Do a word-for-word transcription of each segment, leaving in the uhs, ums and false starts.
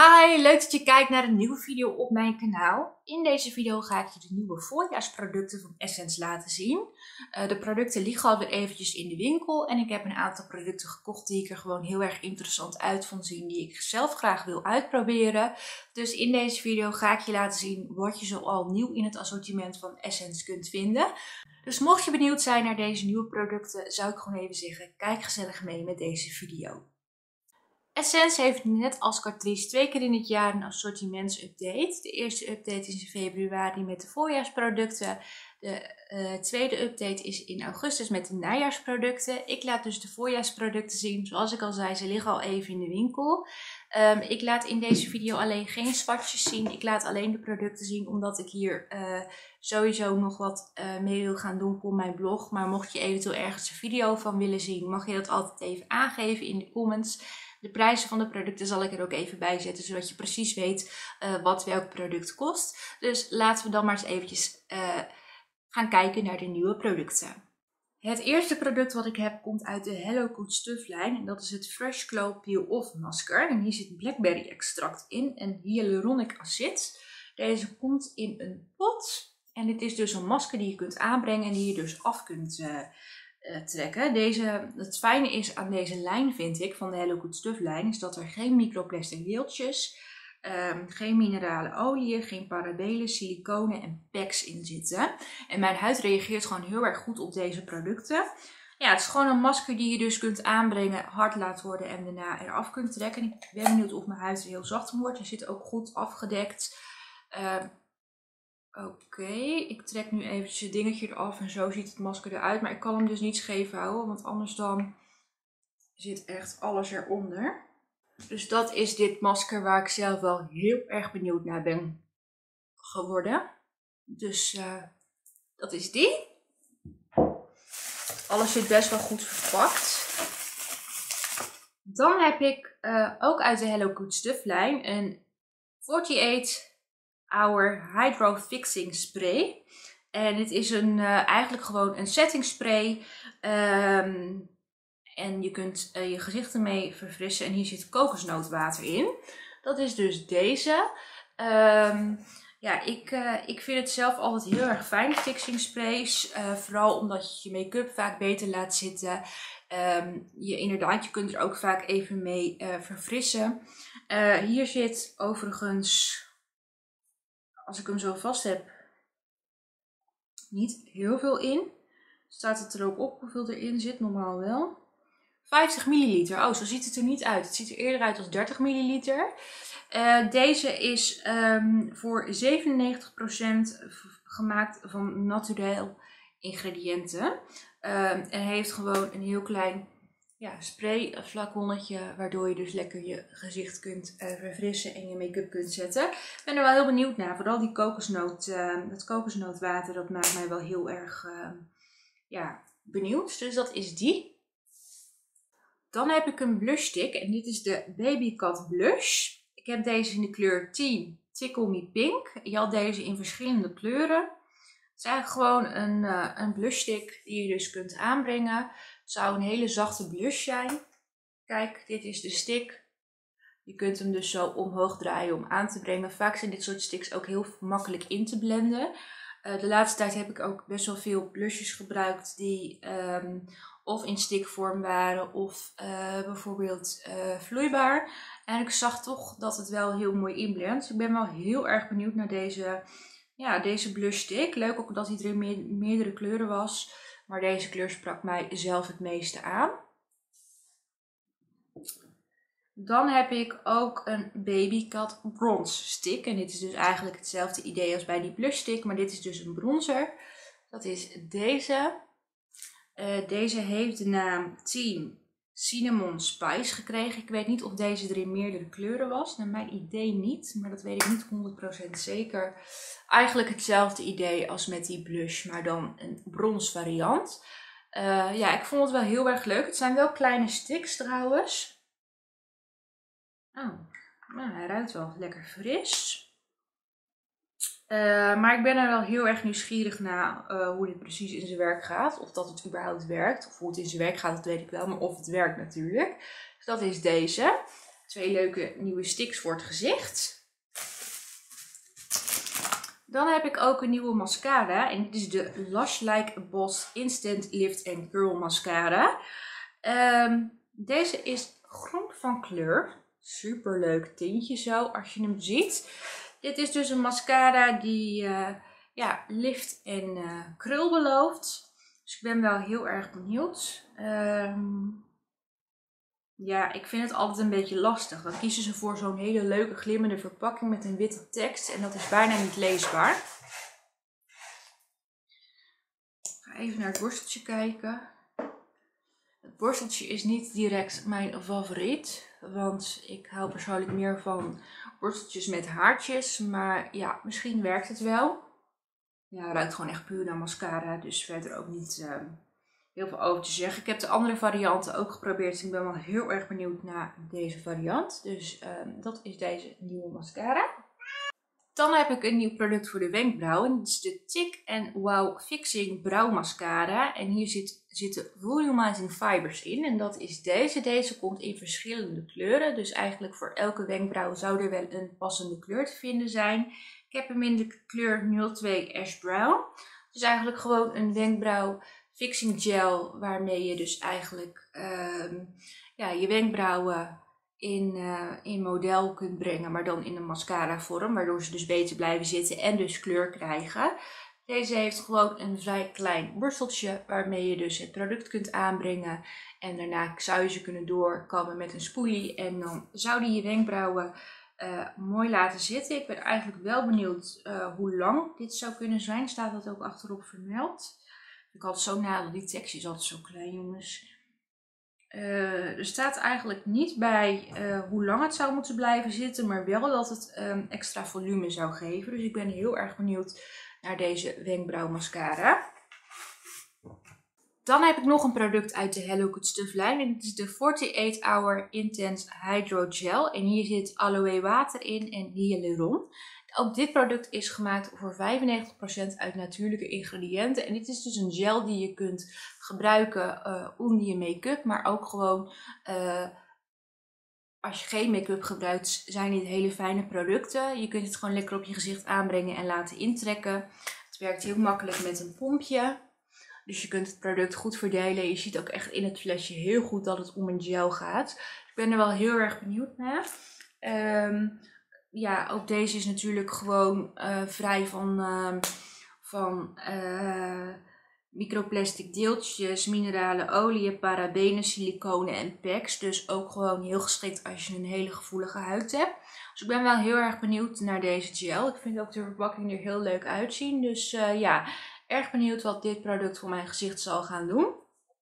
Hi, leuk dat je kijkt naar een nieuwe video op mijn kanaal. In deze video ga ik je de nieuwe voorjaarsproducten van Essence laten zien. Uh, de producten liggen alweer eventjes in de winkel en ik heb een aantal producten gekocht die ik er gewoon heel erg interessant uit vond zien, die ik zelf graag wil uitproberen. Dus in deze video ga ik je laten zien wat je zoal nieuw in het assortiment van Essence kunt vinden. Dus mocht je benieuwd zijn naar deze nieuwe producten, zou ik gewoon even zeggen, kijk gezellig mee met deze video. Essence heeft net als Catrice twee keer in het jaar een assortimentsupdate. De eerste update is in februari met de voorjaarsproducten. De uh, tweede update is in augustus met de najaarsproducten. Ik laat dus de voorjaarsproducten zien. Zoals ik al zei, ze liggen al even in de winkel. Um, ik laat in deze video alleen geen swatches zien. Ik laat alleen de producten zien omdat ik hier uh, sowieso nog wat uh, mee wil gaan doen voor mijn blog. Maar mocht je eventueel ergens een video van willen zien, mag je dat altijd even aangeven in de comments. De prijzen van de producten zal ik er ook even bij zetten, zodat je precies weet uh, wat welk product kost. Dus laten we dan maar eens eventjes uh, gaan kijken naar de nieuwe producten. Het eerste product wat ik heb komt uit de Hello Good Stuff lijn. En dat is het Fresh Glow Peel Off Masker. En hier zit blackberry extract in en hyaluronic acid. Deze komt in een pot. En dit is dus een masker die je kunt aanbrengen en die je dus af kunt uh, Uh, trekken. Deze, het fijne is aan deze lijn, vind ik, van de Hello Good Stuff lijn, is dat er geen microplastic deeltjes, um, geen minerale oliën, geen parabenen, siliconen en packs in zitten. En mijn huid reageert gewoon heel erg goed op deze producten. Ja, het is gewoon een masker die je dus kunt aanbrengen, hard laat worden en daarna eraf kunt trekken. Ik ben benieuwd of mijn huid er heel zacht wordt. Hij zit ook goed afgedekt. Uh, Oké, okay. Ik trek nu eventjes het dingetje eraf en zo ziet het masker eruit. Maar ik kan hem dus niet scheef houden, want anders dan zit echt alles eronder. Dus dat is dit masker waar ik zelf wel heel erg benieuwd naar ben geworden. Dus uh, dat is die. Alles zit best wel goed verpakt. Dan heb ik uh, ook uit de Hello Good Stuff lijn een acht Hour Hydro Fixing Spray. En dit is een, uh, eigenlijk gewoon een setting spray. Um, en je kunt uh, je gezicht ermee verfrissen. En hier zit kokosnootwater in. Dat is dus deze. Um, ja, ik, uh, ik vind het zelf altijd heel erg fijn, fixing sprays. Uh, vooral omdat je je make-up vaak beter laat zitten. Um, je inderdaad, je kunt er ook vaak even mee uh, verfrissen. Uh, hier zit overigens, als ik hem zo vast heb, niet heel veel in. Staat het er ook op hoeveel erin zit? Normaal wel. vijftig milliliter. Oh, zo ziet het er niet uit. Het ziet er eerder uit als dertig milliliter. Uh, deze is um, voor zevenennegentig procent gemaakt van naturel ingrediënten. Uh, en heeft gewoon een heel klein ja, spray flaconnetje, waardoor je dus lekker je gezicht kunt uh, verfrissen en je make-up kunt zetten. Ik ben er wel heel benieuwd naar. Vooral die kokosnoot, uh, dat kokosnootwater, dat maakt mij wel heel erg uh, ja, benieuwd. Dus dat is die. Dan heb ik een blush stick en dit is de Baby Cat Blush. Ik heb deze in de kleur tien Tickle Me Pink. Je had deze in verschillende kleuren. Het is eigenlijk gewoon een, uh, een blush stick die je dus kunt aanbrengen. Het zou een hele zachte blush zijn. Kijk, dit is de stick. Je kunt hem dus zo omhoog draaien om aan te brengen. Vaak zijn dit soort sticks ook heel makkelijk in te blenden. Uh, de laatste tijd heb ik ook best wel veel blushes gebruikt die um, of in stickvorm waren of uh, bijvoorbeeld uh, vloeibaar. En ik zag toch dat het wel heel mooi inblendt. Dus ik ben wel heel erg benieuwd naar deze, ja, deze blush stick. Leuk ook dat hij er in me meerdere kleuren was. Maar deze kleur sprak mij zelf het meeste aan. Dan heb ik ook een Baby Cat Bronze Stick. En dit is dus eigenlijk hetzelfde idee als bij die blush stick. Maar dit is dus een bronzer. Dat is deze. Uh, deze heeft de naam Team Cinnamon Spice gekregen. Ik weet niet of deze er in meerdere kleuren was. Naar mijn idee niet. Maar dat weet ik niet honderd procent zeker. Eigenlijk hetzelfde idee als met die blush. Maar dan een brons variant. Uh, ja, ik vond het wel heel erg leuk. Het zijn wel kleine sticks trouwens. Oh, nou, hij ruikt wel lekker fris. Uh, maar ik ben er wel heel erg nieuwsgierig naar uh, hoe dit precies in zijn werk gaat. Of dat het überhaupt werkt. Of hoe het in zijn werk gaat, dat weet ik wel. Maar of het werkt natuurlijk. Dus dat is deze. Het twee leuke nieuwe sticks voor het gezicht. Dan heb ik ook een nieuwe mascara. En dit is de Lush Like Boss Instant Lift and Curl Mascara. Um, deze is groen van kleur. Super leuk tintje zo als je hem ziet. Dit is dus een mascara die uh, ja, lift en uh, krul belooft. Dus ik ben wel heel erg benieuwd. Um, ja, ik vind het altijd een beetje lastig. Dan kiezen ze voor zo'n hele leuke glimmende verpakking met een witte tekst. En dat is bijna niet leesbaar. Ik ga even naar het borsteltje kijken. Het borsteltje is niet direct mijn favoriet. Want ik hou persoonlijk meer van borsteltjes met haartjes. Maar ja, misschien werkt het wel. Ja, het ruikt gewoon echt puur naar mascara. Dus verder ook niet uh, heel veel over te zeggen. Ik heb de andere varianten ook geprobeerd. Dus ik ben wel heel erg benieuwd naar deze variant. Dus uh, dat is deze nieuwe mascara. Dan heb ik een nieuw product voor de wenkbrauwen. Dit is de Thick and Wow Fixing Brauwmascara. En hier zit, zitten volumizing fibers in. En dat is deze. Deze komt in verschillende kleuren. Dus eigenlijk voor elke wenkbrauw zou er wel een passende kleur te vinden zijn. Ik heb hem in de kleur nul twee Ash Brown. Het is eigenlijk gewoon een wenkbrauw fixing gel. Waarmee je dus eigenlijk uh, ja, je wenkbrauwen In, uh, in model kunt brengen, maar dan in een mascara vorm, waardoor ze dus beter blijven zitten en dus kleur krijgen. Deze heeft gewoon een vrij klein borsteltje waarmee je dus het product kunt aanbrengen en daarna zou je ze kunnen doorkammen met een spoelie en dan zou die je wenkbrauwen uh, mooi laten zitten. Ik ben eigenlijk wel benieuwd uh, hoe lang dit zou kunnen zijn, staat dat ook achterop vermeld. Ik had zo nadeel, die tekst is altijd zo klein, jongens. Uh, er staat eigenlijk niet bij uh, hoe lang het zou moeten blijven zitten, maar wel dat het um, extra volume zou geven. Dus ik ben heel erg benieuwd naar deze wenkbrauwmascara. Dan heb ik nog een product uit de Hello Good Stuff lijn. En dit is de forty-eight hour Intense Hydro Gel. En hier zit aloe water in en hyaluron. Ook dit product is gemaakt voor vijfennegentig procent uit natuurlijke ingrediënten. En dit is dus een gel die je kunt gebruiken uh, onder je make-up. Maar ook gewoon uh, als je geen make-up gebruikt, zijn dit hele fijne producten. Je kunt het gewoon lekker op je gezicht aanbrengen en laten intrekken. Het werkt heel makkelijk met een pompje. Dus je kunt het product goed verdelen. Je ziet ook echt in het flesje heel goed dat het om een gel gaat. Ik ben er wel heel erg benieuwd naar. Um, Ja, ook deze is natuurlijk gewoon uh, vrij van, uh, van uh, microplastic deeltjes, minerale oliën, parabenen, siliconen en packs. Dus ook gewoon heel geschikt als je een hele gevoelige huid hebt. Dus ik ben wel heel erg benieuwd naar deze gel. Ik vind ook de verpakking er heel leuk uitzien. Dus uh, ja, erg benieuwd wat dit product voor mijn gezicht zal gaan doen.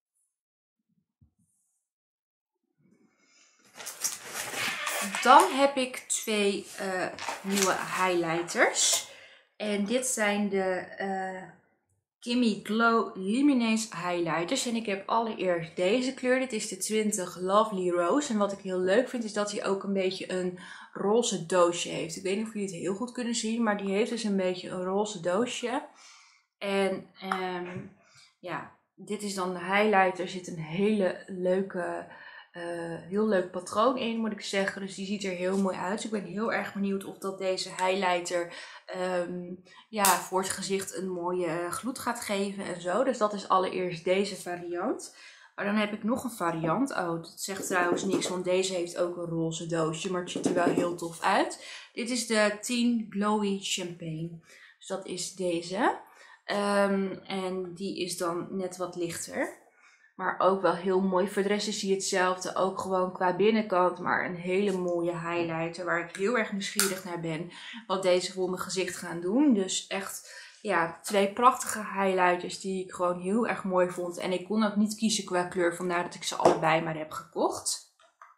Dan heb ik twee uh, nieuwe highlighters. En dit zijn de uh, Kimmy Glow Luminous Highlighters. En ik heb allereerst deze kleur. Dit is de twintig Lovely Rose. En wat ik heel leuk vind is dat hij ook een beetje een roze doosje heeft. Ik weet niet of jullie het heel goed kunnen zien. Maar die heeft dus een beetje een roze doosje. En um, ja, dit is dan de highlighter. Er zit een hele leuke... Uh, heel leuk patroon in, moet ik zeggen. Dus die ziet er heel mooi uit. Dus ik ben heel erg benieuwd of dat deze highlighter um, ja, voor het gezicht een mooie gloed gaat geven en zo. Dus dat is allereerst deze variant. Maar dan heb ik nog een variant. Oh, dat zegt trouwens niks, want deze heeft ook een roze doosje. Maar het ziet er wel heel tof uit. Dit is de tien Glowy Champagne. Dus dat is deze. Um, en die is dan net wat lichter. Maar ook wel heel mooi. Voor de rest is hij hetzelfde. Ook gewoon qua binnenkant. Maar een hele mooie highlighter. Waar ik heel erg nieuwsgierig naar ben. Wat deze voor mijn gezicht gaan doen. Dus echt ja, twee prachtige highlighters. Die ik gewoon heel erg mooi vond. En ik kon ook niet kiezen qua kleur. Vandaar dat ik ze allebei maar heb gekocht.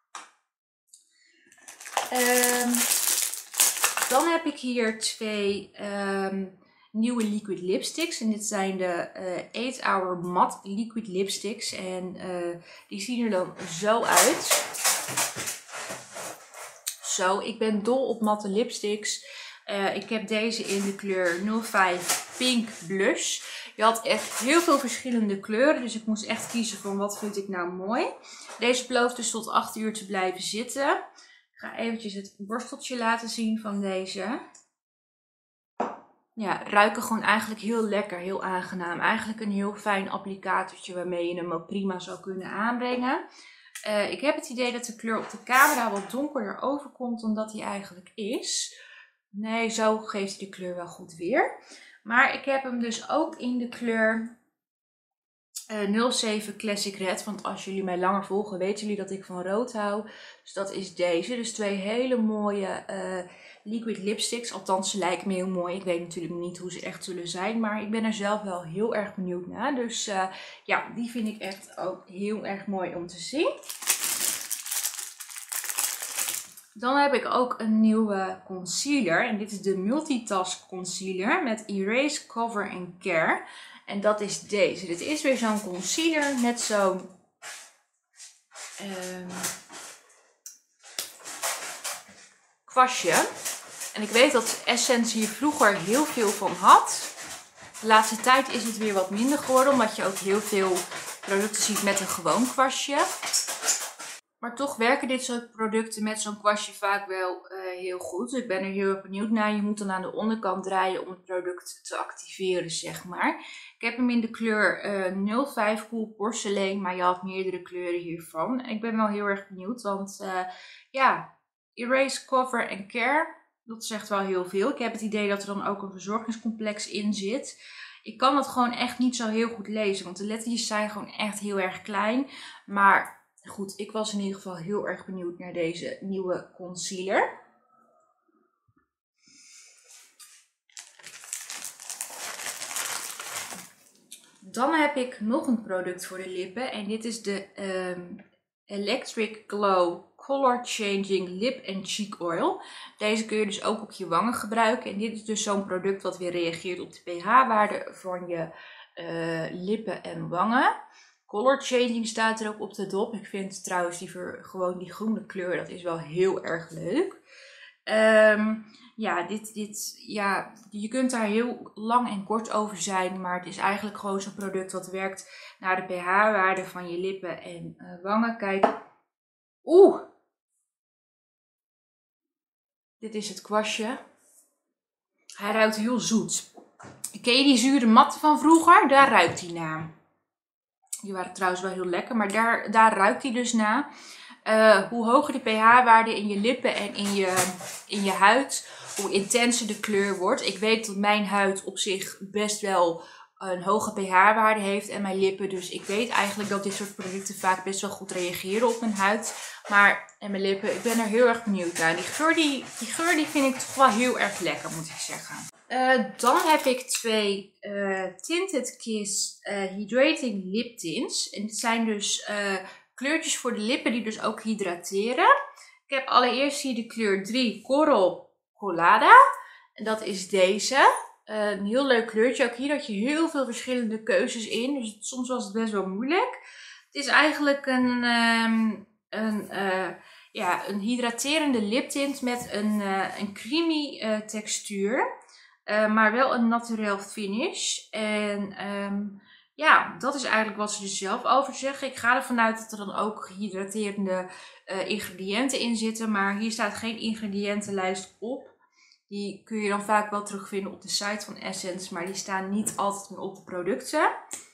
Um, dan heb ik hier twee... Um, nieuwe liquid lipsticks. En dit zijn de uh, eight hour Matte Liquid Lipsticks. En uh, die zien er dan zo uit. Zo, ik ben dol op matte lipsticks. Uh, ik heb deze in de kleur nul vijf Pink Blush. Je had echt heel veel verschillende kleuren. Dus ik moest echt kiezen van wat vind ik nou mooi. Deze belooft dus tot acht uur te blijven zitten. ga eventjes het borsteltje laten zien van deze. Ja, ruiken gewoon eigenlijk heel lekker, heel aangenaam. Eigenlijk een heel fijn applicatortje waarmee je hem ook prima zou kunnen aanbrengen. Uh, ik heb het idee dat de kleur op de camera wat donkerder overkomt dan dat hij eigenlijk is. Nee, zo geeft hij de kleur wel goed weer. Maar ik heb hem dus ook in de kleur uh, nul zeven Classic Red. Want als jullie mij langer volgen, weten jullie dat ik van rood hou. Dus dat is deze. Dus twee hele mooie uh, liquid lipsticks. Althans, ze lijken me heel mooi. Ik weet natuurlijk niet hoe ze echt zullen zijn. Maar ik ben er zelf wel heel erg benieuwd naar. Dus uh, ja, die vind ik echt ook heel erg mooi om te zien. Dan heb ik ook een nieuwe concealer. En dit is de Multitask Concealer met Erase, Cover en Care. En dat is deze. Dit is weer zo'n concealer met zo'n um, kwastje. En ik weet dat Essence hier vroeger heel veel van had. De laatste tijd is het weer wat minder geworden. Omdat je ook heel veel producten ziet met een gewoon kwastje. Maar toch werken dit soort producten met zo'n kwastje vaak wel uh, heel goed. Dus ik ben er heel erg benieuwd naar. Je moet dan aan de onderkant draaien om het product te activeren, zeg maar. Ik heb hem in de kleur uh, nul vijf Cool Porcelain, maar je had meerdere kleuren hiervan. Ik ben wel heel erg benieuwd, want uh, ja, Erase, Cover en Care, dat zegt wel heel veel. Ik heb het idee dat er dan ook een verzorgingscomplex in zit. Ik kan dat gewoon echt niet zo heel goed lezen, want de lettertjes zijn gewoon echt heel erg klein. Maar goed, ik was in ieder geval heel erg benieuwd naar deze nieuwe concealer. Dan heb ik nog een product voor de lippen. En dit is de um, Electric Glow Color Changing Lip and Cheek Oil. Deze kun je dus ook op je wangen gebruiken. En dit is dus zo'n product wat weer reageert op de pH-waarde van je uh, lippen en wangen. Color changing staat er ook op de dop. Ik vind trouwens die ver, gewoon die groene kleur, dat is wel heel erg leuk. Um, ja, dit, dit, ja, je kunt daar heel lang en kort over zijn. Maar het is eigenlijk gewoon zo'n product wat werkt naar de pH-waarde van je lippen en uh, wangen. Kijk. Oeh. Dit is het kwastje. Hij ruikt heel zoet. Ken je die zure matten van vroeger? Daar ruikt hij naar. Die waren trouwens wel heel lekker, maar daar, daar ruikt hij dus naar. Uh, hoe hoger de pH-waarde in je lippen en in je, in je huid, hoe intenser de kleur wordt. Ik weet dat mijn huid op zich best wel een hoge pH-waarde heeft en mijn lippen. Dus ik weet eigenlijk dat dit soort producten vaak best wel goed reageren op mijn huid. Maar, en mijn lippen, ik ben er heel erg benieuwd naar. Die geur, die, die geur die vind ik toch wel heel erg lekker, moet ik zeggen. Uh, dan heb ik twee uh, Tinted Kiss uh, Hydrating Lip Tints. En dit zijn dus uh, kleurtjes voor de lippen die dus ook hydrateren. Ik heb allereerst hier de kleur drie Coral Colada. En dat is deze. Uh, een heel leuk kleurtje. Ook hier had je heel veel verschillende keuzes in. Dus soms was het best wel moeilijk. Het is eigenlijk een, um, een, uh, ja, een hydraterende liptint met een, uh, een creamy uh, textuur. Uh, maar wel een naturel finish. En um, ja, dat is eigenlijk wat ze er zelf over zeggen. Ik ga ervan uit dat er dan ook hydraterende uh, ingrediënten in zitten. Maar hier staat geen ingrediëntenlijst op. Die kun je dan vaak wel terugvinden op de site van Essence. Maar die staan niet altijd meer op de producten.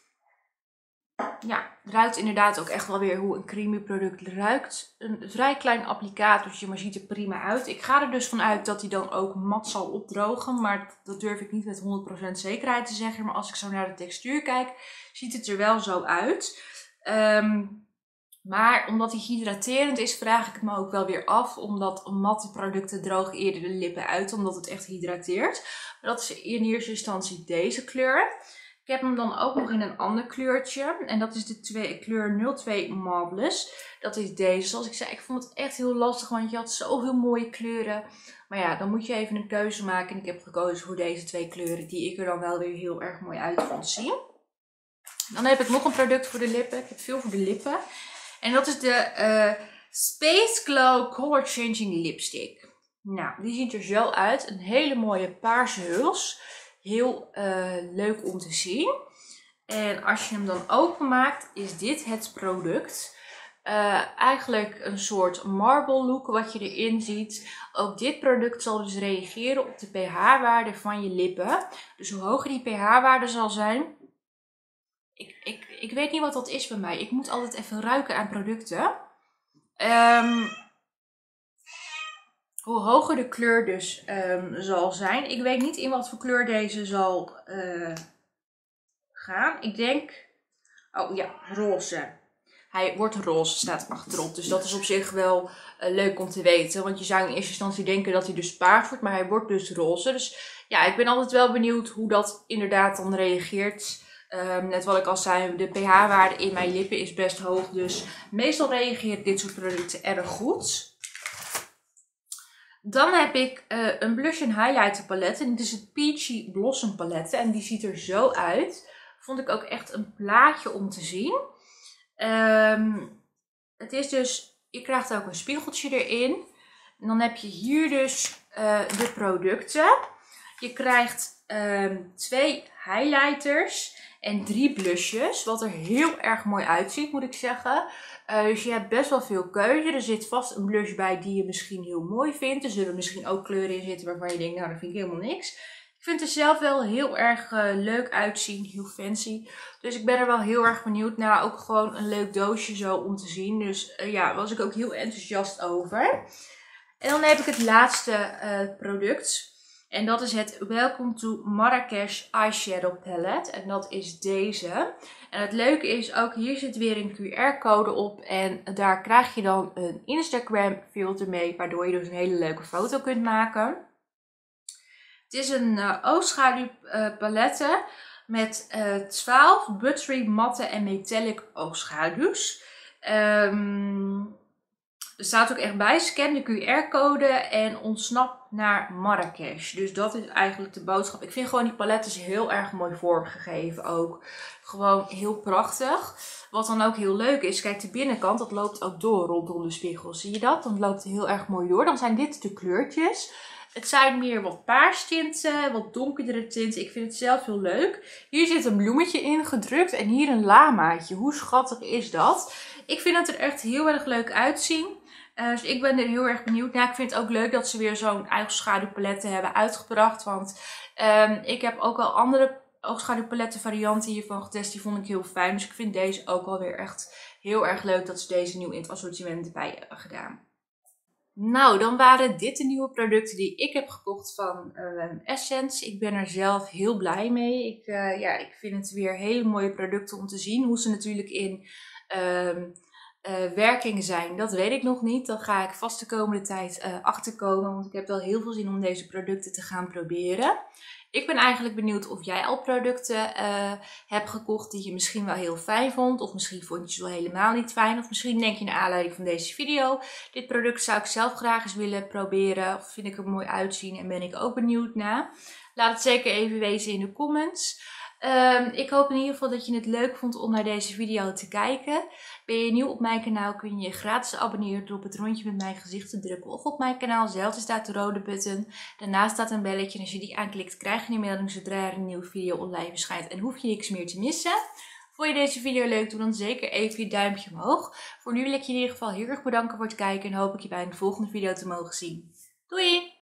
Ja, het ruikt inderdaad ook echt wel weer hoe een creamy product ruikt. Een vrij klein applicatortje, maar ziet er prima uit. Ik ga er dus vanuit dat hij dan ook mat zal opdrogen. Maar dat durf ik niet met honderd procent zekerheid te zeggen. Maar als ik zo naar de textuur kijk, ziet het er wel zo uit. Um, maar omdat hij hydraterend is, vraag ik het me ook wel weer af. Omdat matte producten drogen eerder de lippen uit, omdat het echt hydrateert. Maar dat is in eerste instantie deze kleur. Ik heb hem dan ook nog in een ander kleurtje. En dat is de twee, kleur nul twee Marvelous. Dat is deze. Zoals ik zei, ik vond het echt heel lastig. Want je had zoveel mooie kleuren. Maar ja, dan moet je even een keuze maken. En ik heb gekozen voor deze twee kleuren. Die ik er dan wel weer heel erg mooi uit vond zien. Dan heb ik nog een product voor de lippen. Ik heb veel voor de lippen. En dat is de uh, Space Glow Color Changing Lipstick. Nou, die ziet er zo uit. Een hele mooie paarse huls. Heel uh, leuk om te zien. En als je hem dan openmaakt, is dit het product. Uh, eigenlijk een soort marble look wat je erin ziet. Ook dit product zal dus reageren op de pH-waarde van je lippen. Dus hoe hoger die pH-waarde zal zijn. Ik, ik, ik weet niet wat dat is bij mij. Ik moet altijd even ruiken aan producten. Um, hoe hoger de kleur dus um, zal zijn. Ik weet niet in wat voor kleur deze zal uh, gaan. Ik denk... Oh ja, roze. Hij wordt roze, staat achterop. Dus dat is op zich wel uh, leuk om te weten. Want je zou in eerste instantie denken dat hij dus paars wordt. Maar hij wordt dus roze. Dus ja, ik ben altijd wel benieuwd hoe dat inderdaad dan reageert. Um, net wat ik al zei, de pH-waarde in mijn lippen is best hoog. Dus meestal reageert dit soort producten erg goed. Dan heb ik uh, een blush en highlighter palet. En dit is het Peachy Blossom palet. En die ziet er zo uit. Vond ik ook echt een plaatje om te zien. Um, het is dus, je krijgt ook een spiegeltje erin. En dan heb je hier dus uh, de producten. Je krijgt um, twee highlighters en drie blushes. Wat er heel erg mooi uitziet, moet ik zeggen. Uh, dus je hebt best wel veel keuze. Er zit vast een blush bij die je misschien heel mooi vindt. Er zullen misschien ook kleuren in zitten waarvan je denkt, nou dat vind ik helemaal niks. Ik vind het er zelf wel heel erg uh, leuk uitzien, heel fancy. Dus ik ben er wel heel erg benieuwd naar. Ook gewoon een leuk doosje zo om te zien. Dus uh, ja, was ik ook heel enthousiast over. En dan heb ik het laatste uh, product. En dat is het Welcome to Marrakesh Eyeshadow Palette. En dat is deze. En het leuke is ook, hier zit weer een Q R-code op. En daar krijg je dan een Instagram filter mee. Waardoor je dus een hele leuke foto kunt maken. Het is een uh, oogschaduwpalette met uh, twaalf buttery, matte en metallic oogschaduws. Um, er staat ook echt bij, scan de Q R-code en ontsnap naar Marrakesh. Dus dat is eigenlijk de boodschap. Ik vind gewoon die paletten heel erg mooi vormgegeven ook. Gewoon heel prachtig. Wat dan ook heel leuk is, kijk de binnenkant, dat loopt ook door rondom de spiegel. Zie je dat? Dan loopt het heel erg mooi door. Dan zijn dit de kleurtjes. Het zijn meer wat paarstinten, wat donkerdere tinten. Ik vind het zelf heel leuk. Hier zit een bloemetje in gedrukt en hier een lamaatje. Hoe schattig is dat? Ik vind het er echt heel erg leuk uitzien. Uh, dus ik ben er heel erg benieuwd naar. Ik vind het ook leuk dat ze weer zo'n oogschaduwpaletten hebben uitgebracht. Want um, ik heb ook al andere oogschaduwpaletten varianten hiervan getest. Die vond ik heel fijn. Dus ik vind deze ook alweer echt heel erg leuk dat ze deze nieuw in het assortiment erbij hebben gedaan. Nou, dan waren dit de nieuwe producten die ik heb gekocht van uh, Essence. Ik ben er zelf heel blij mee. Ik, uh, ja, ik vind het weer hele mooie producten om te zien. Hoe ze natuurlijk in uh, uh, werking zijn, dat weet ik nog niet. Dan ga ik vast de komende tijd uh, achterkomen. Want ik heb wel heel veel zin om deze producten te gaan proberen. Ik ben eigenlijk benieuwd of jij al producten uh, hebt gekocht die je misschien wel heel fijn vond. Of misschien vond je ze wel helemaal niet fijn. Of misschien denk je naar aanleiding van deze video. Dit product zou ik zelf graag eens willen proberen. Of vind ik er mooi uitzien en ben ik ook benieuwd naar. Laat het zeker even weten in de comments. Um, ik hoop in ieder geval dat je het leuk vond om naar deze video te kijken. Ben je nieuw op mijn kanaal kun je je gratis abonneren door op het rondje met mijn gezicht te drukken of op mijn kanaal zelf staat de rode button. Daarnaast staat een belletje en als je die aanklikt krijg je een melding zodra er een nieuwe video online verschijnt en hoef je niks meer te missen. Vond je deze video leuk, doe dan zeker even je duimpje omhoog. Voor nu wil ik je in ieder geval heel erg bedanken voor het kijken en hoop ik je bij een volgende video te mogen zien. Doei!